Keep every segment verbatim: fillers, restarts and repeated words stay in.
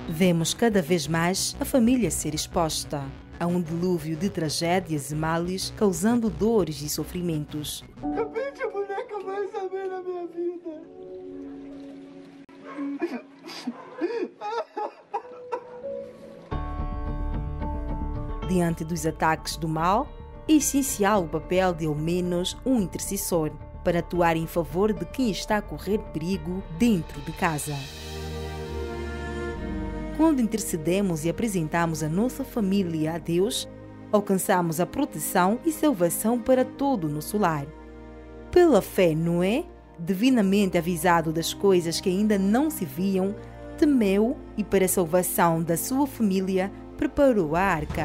Vemos cada vez mais a família ser exposta a um dilúvio de tragédias e males, causando dores e sofrimentos. Eu pedi a boneca mais saber na minha vida. Diante dos ataques do mal, é essencial o papel de ao menos um intercessor para atuar em favor de quem está a correr perigo dentro de casa. Quando intercedemos e apresentamos a nossa família a Deus, alcançamos a proteção e salvação para todo o nosso lar. Pela fé, Noé, divinamente avisado das coisas que ainda não se viam, temeu e, para a salvação da sua família, preparou a arca.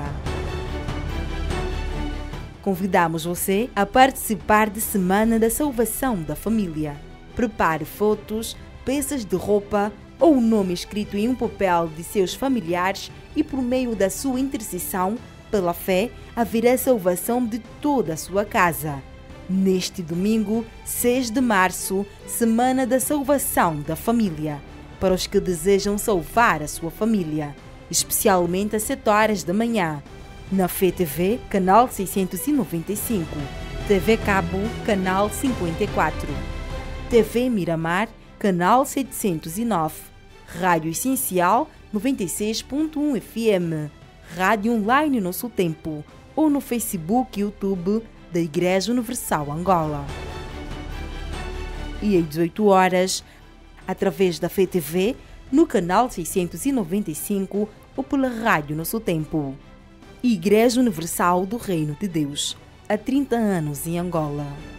Convidamos você a participar da Semana da Salvação da Família. Prepare fotos, peças de roupa ou o nome escrito em um papel de seus familiares e, por meio da sua intercessão, pela fé, haverá salvação de toda a sua casa. Neste domingo, seis de março, Semana da Salvação da Família, para os que desejam salvar a sua família, especialmente às sete horas da manhã. Na Fé T V, canal seiscentos e noventa e cinco, T V Cabo, canal cinquenta e quatro, T V Miramar, canal setecentos e nove, Rádio Essencial noventa e seis ponto um F M, Rádio Online Nosso Tempo, ou no Facebook e YouTube da Igreja Universal Angola. E às dezoito horas, através da Fé T V, no canal seiscentos e noventa e cinco ou pela Rádio Nosso Tempo. Igreja Universal do Reino de Deus, há trinta anos em Angola.